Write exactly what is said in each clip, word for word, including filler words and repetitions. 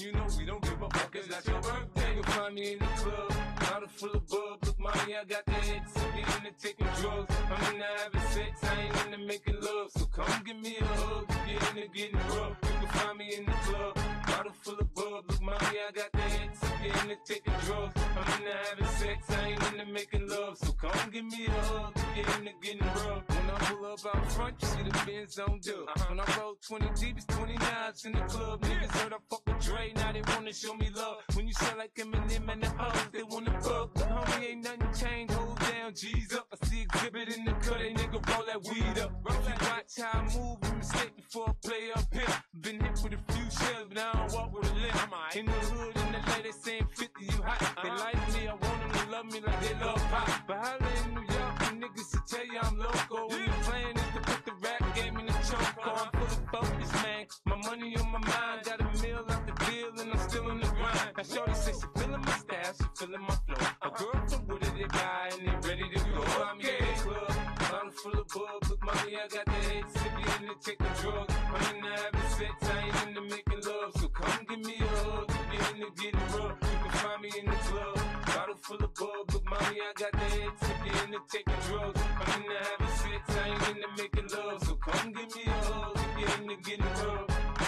you know we don't give a fuck. It's not your birthday. You'll find me in the club, bottle full of bub. Look, mommy, I got the head, so get into taking drugs. I'm into having sex, I ain't into making love. So come give me a hug, get into getting rough. You can find me in the club, bottle full of bub. Look, mommy, I got the head, so get into taking drugs. I'm into having sex, I ain't into making love. So come give me a hug, get into getting rough. When I pull up out front, you see the Benz on dub. Uh-huh. When I roll twenty deep, it's twenty-nines in the club. Niggas heard I fuck with Dre, now they wanna show me love. When you sound like Eminem and the O's, they wanna fuck. But homie, ain't nothing changed, hold down, G's up. I see exhibit in the cut, they nigga roll that weed up. Roll that watch how I move, you mistake before I play up here. Been hit with a few shells, but I don't walk with a limp. In the hood, in the lady saying fifty, you hot. They like me, I want them to love me like they love pop. But holla in New York, the niggas to tell you I'm loco. When the plan is to put the rap game in the choke. I'm full of focus, man. My money on my mind, got a meal out the deal, and I'm still in the grind. Now shorty say she feeling my style, she feeling my flow. A girl from Wooded, they buy, and they ready to go. I'm in the club, bottle full of bub. Look, mommy, I got the head, sippy in the taking drugs. I'm into having sex, I ain't into making love. So come give me a hug, get into getting rough. You can find me in the club, bottle full of bub. Look, mommy, I got the head, sippy in the taking drugs. I'm into having sex, I ain't into making love. So come give me a hug, get into getting rough.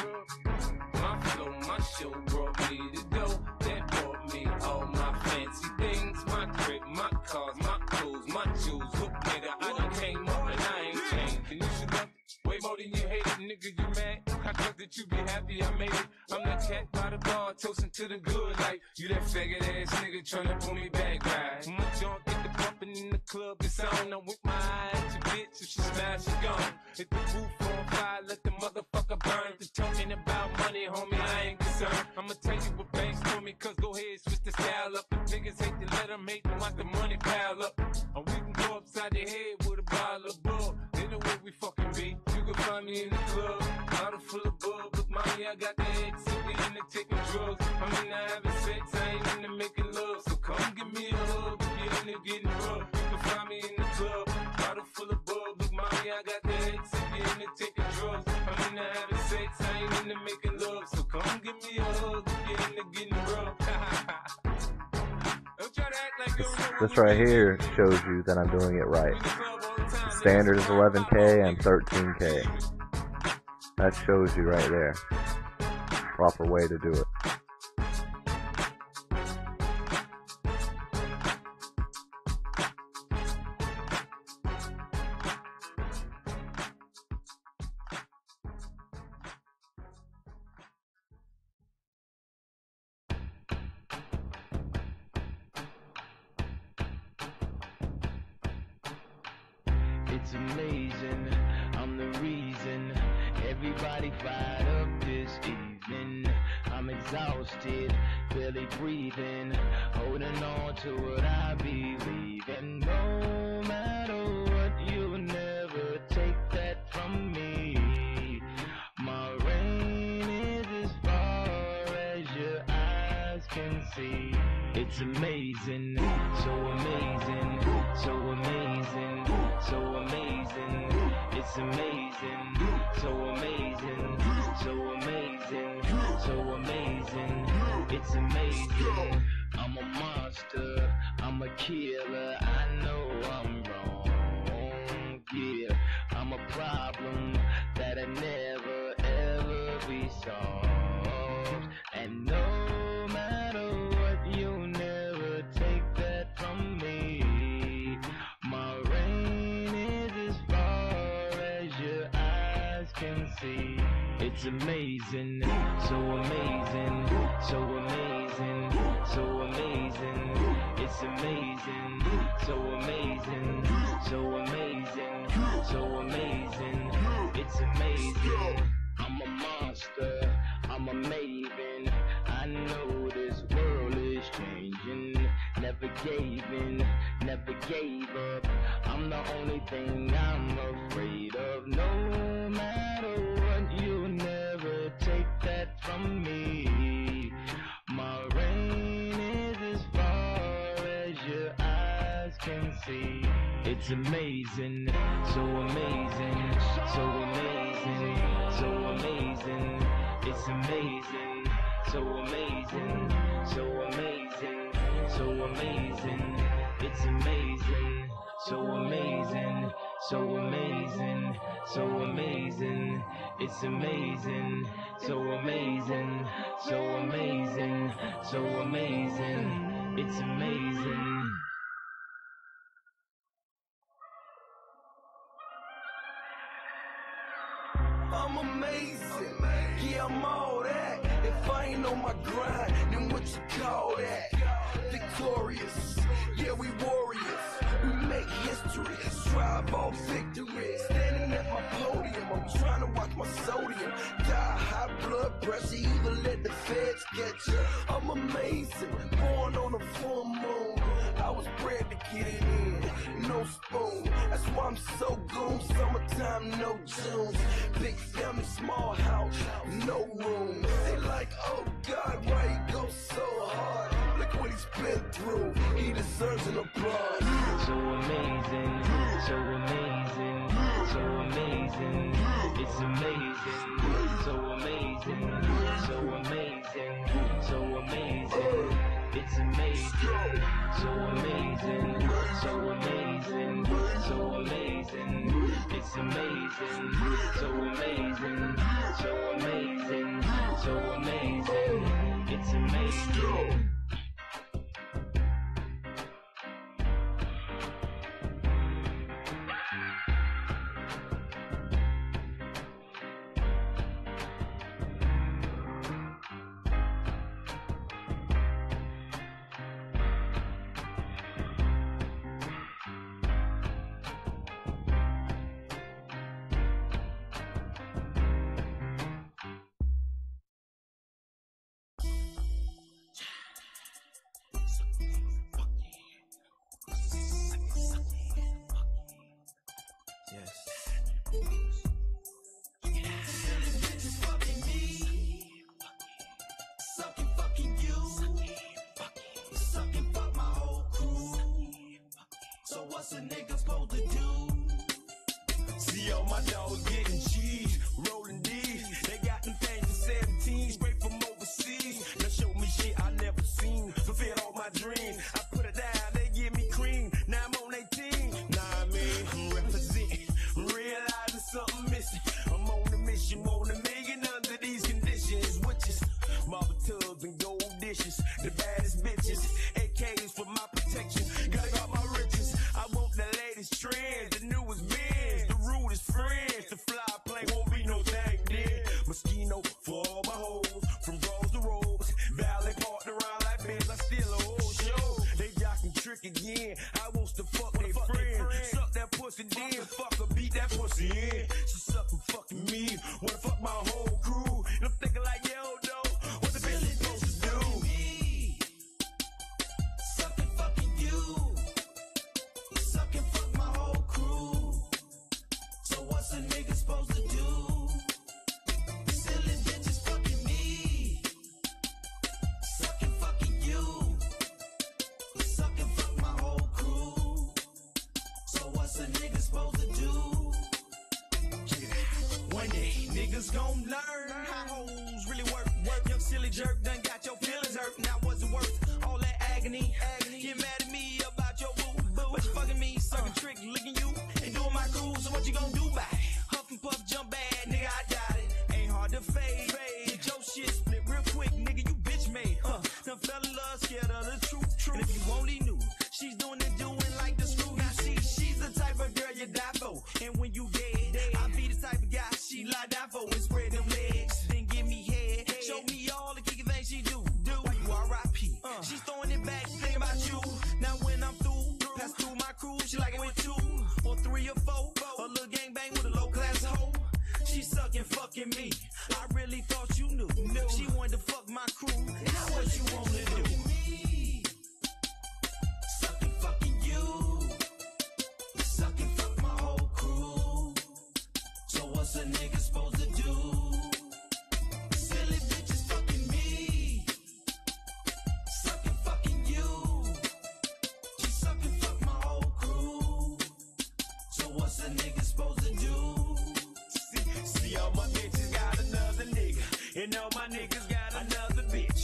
My flow, my show brought me the dough. That brought me all my fancy things. My crib, my cars, my clothes, my jewels. Look, nigga, I done came up and I ain't changed. And you should love it way more than you hate it. Nigga, you mad? I thought that you be happy I made it. I'm that cat by the bar, toasting to the good. Like, you that faggot ass nigga tryna pull me back, right? My junk get the bumpin' in the club, it's on. I'm with my eye at your bitch, if she smash, she gone. Hit the roof on fire, let the motherfucker burn. The talking about money, homie, I ain't concerned. I'ma tell you what banks for me, cause go ahead, switch the style up. The niggas hate to let them hate them, watch the money pile up. Or we can go upside the head with a bottle of bug. They know where we fucking be. You can find me in the club, bottle full of bub. Look, mommy, I got the head, sippy into taking drugs. I'm into having sex, I ain't into making love. So come give me a hug, get into getting rough. You can find me in the club, bottle full of bub. Look, mommy, I got the head, sippy into taking drugs. I'm into having sex, I ain't into making love. So come give me a hug, get into getting rough. Don't try to act like you don't know. This right here shows you that I'm doing it right. Standard is eleven K and thirteen K. That shows you right there. Proper way to do it. It's amazing, I'm the reason everybody fired up this evening. I'm exhausted, barely breathing, holding on to what I believe in. No matter what, you'll never take that from me. My reign is as far as your eyes can see. It's amazing, so amazing, so amazing, so amazing. It's amazing, so amazing, so amazing, so amazing. It's amazing. I'm a monster, I'm a killer. I know I'm wrong, yeah. I'm a problem that'll never ever be solved. And no matter what, you'll never take that from me. My reign is as far as your eyes can see. It's amazing, so amazing, so amazing, so amazing. It's amazing, so amazing, so amazing, so amazing. It's amazing. I'm a monster, I'm a maven. I know this world is changing. Never gave in, never gave up. I'm the only thing I'm afraid of. No matter what, you'll never take that from me. My reign is as far as your eyes can see. It's amazing, so amazing, so amazing, so amazing. It's amazing, so so amazing, so amazing, so amazing. It's amazing, so amazing, so amazing, so amazing. It's amazing, so amazing, so amazing, so amazing. It's amazing. I'm amazing, yeah, I'm all that. If I ain't on my grind, then what you call that? Victorious, yeah, we warriors. We make history, strive all victory. Standing at my podium, I'm trying to watch my sodium. Die high blood pressure, either let the feds get you. I'm amazing, born on a full moon. I was bred to get it in, no spoon. That's why I'm so goon. Summertime, no Junes. Big family, small house, no room. They like, oh God, why he go so hard? Look what he's been through. He deserves an applause. So amazing, so amazing, so amazing. It's amazing, so amazing, so amazing, so amazing. It's amazing, so amazing, so amazing, so amazing. It's amazing, so amazing, so amazing, so amazing. It's amazing. What's a nigga supposed to do? See all my dogs getting cheese, rolling D's. They got them things for seventeen, straight from overseas. Now show me shit I never seen, fulfilled all my dreams. I put it down, they give me cream. Now I'm on eighteen. Nah, I mean, I'm representing, realizing something missing. I'm on a mission, want a million under these conditions. Witches, marble tubs and gold dishes, the baddest bitches, A Ks for my protection. Gotta got my riches. I want the latest trends, the newest bins, the rudest friends. The fly plane won't be no thing then. Moschino for all my hoes, from bros to robes. Valley parked around like bitch, I steal a whole show. They jocking trick again, I wants to fuck they friend. Suck that pussy then, fuck her, beat that pussy in. She suckin' fucking me, wanna fuck my whole crew. And I'm thinking like, yo, though, what the bitch is supposed to do? Suckin' fucking you. Suck and fuck my whole crew. So what's a nigga supposed to do? Silly bitches fucking me. Suck and fucking you. Suck and fuck my whole crew. So what's a nigga supposed to do? One day niggas gon' learn how hoes really work. Work, young silly jerk done got your feelings hurt. Now what's it worth? All that agony, agony. Get mad at me about your boo. But you fucking me, sucking trick, licking you, and doing my crew. So what you gon' do about it? Huff and puff, jump bad, nigga, I doubt it. Ain't hard to fade. Get your shit split real quick, nigga, you bitch made. Huh? Done fell in love, scared of the truth. And if you only knew, she's doing it, doing like the screw. Now see, she's the type of girl you die for. And when you dead, I be the type of guy she lie down for and spread them legs. Then give me head, show me all the kicking things she do. Do you R I P? Uh. She's throwing it back, thinking about you. Now when I'm through, pass through my crew, she like it with two or three or four. A little gangbang with a low class hoe. She sucking, fucking me. I really thought you knew. She wanted to fuck my crew. Now what you want to do? Sucking, fucking you. Sucking, fuck my whole crew. So what's a nigga supposed to do? Silly bitches fucking me. Sucking, fucking you. She sucking, fuck my whole crew. So what's a nigga supposed to do? See, see all my bitches got another nigga, and all my niggas got another bitch.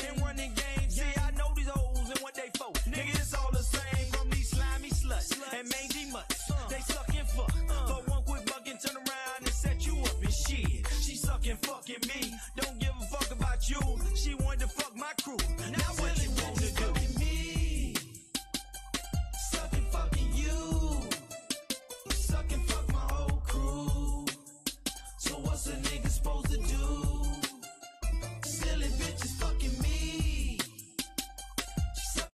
and running games. See, I know these hoes and what they for. Nigga, it's all the same. From these slimy sluts and mangy mutts. They suck and fuck. But one quick buck and turn around and set you up and shit. She sucking fucking me. Don't give a fuck about you. She wanted to fuck my crew. Now what you want to do? Me. Sucking fucking you. Sucking fuck my whole crew. So what's a nigga supposed to do? Silly bitches fucking me. Suck-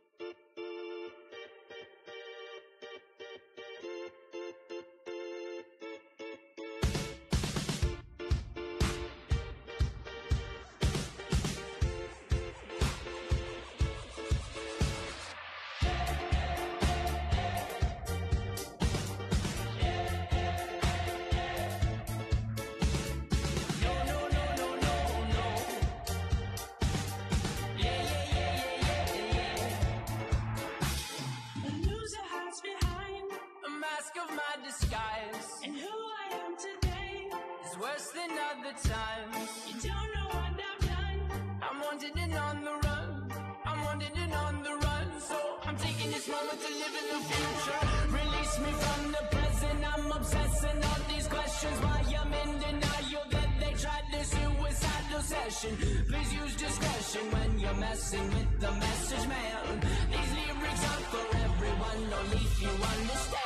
The loser hides behind A mask of my disguise and who I am today. is worse than other times. You don't know what I've done. I'm wanted and on the run. I'm wanted and on the run. So I'm taking this moment to live in the future. Release me from the present. I'm obsessing on these questions. Why I'm in denial that they tried this suicidal session. Please use discretion when you're messing with the message man. These lyrics aren't for everyone, only if you understand.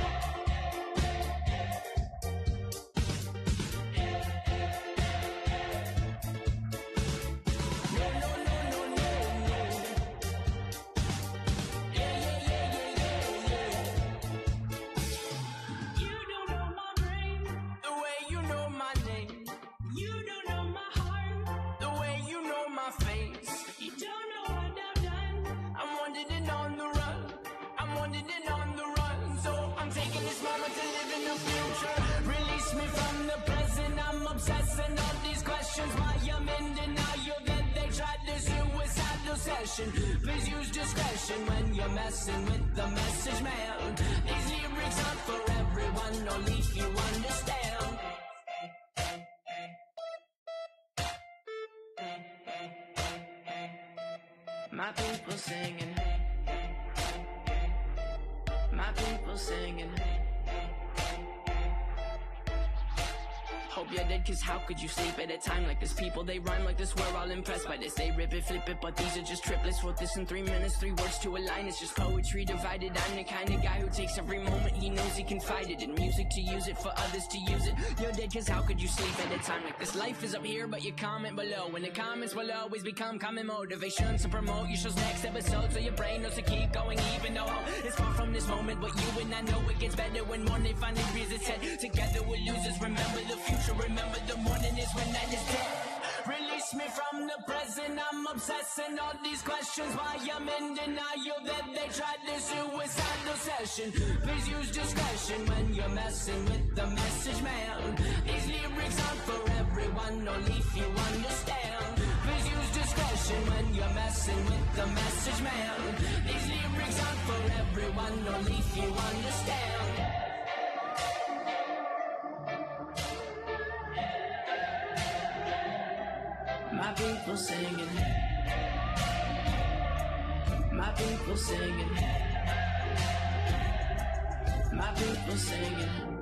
No, no, no, no, no, no. Yeah, yeah, yeah, yeah, yeah, yeah. You don't know my brain. The way you know my name, You don't know my heart. the way you know my face. You don't know what I've done. I'm wanted and on the run. I'm wanted and on the run. So I'm taking this moment to live in the future. Release me from the present. I'm obsessing on these questions. Why I'm in denial that they tried this suicidal session. Please use discretion when you're messing with the message man. These lyrics aren't for everyone, only if you understand. My people singing. My people singing. Hope you're dead, cause how could you sleep at a time like this? People, they rhyme like this, we're all impressed by this. They rip it, flip it, but these are just triplets. Wrote this in three minutes, three words to a line. It's just poetry divided. I'm the kind of guy who takes every moment he knows he can fight it. In music to use it, for others to use it. You're dead, cause how could you sleep at a time like this? Life is up here, but you comment below. And the comments will always become common motivation to promote your show's next episode. So your brain knows to keep going, even though it's far from this moment. But you and I know it gets better when morning finally rears its head. Together we're losers, remember the future. Remember the morning is when night is dead. Release me from the present. I'm obsessing on these questions. Why I'm in denial that they tried this suicidal session. Please use discretion when you're messing with the message man. These lyrics aren't for everyone, only if you understand. Please use discretion when you're messing with the message man. These lyrics aren't for everyone, only if you understand. My people singing. My people singing. My people singing.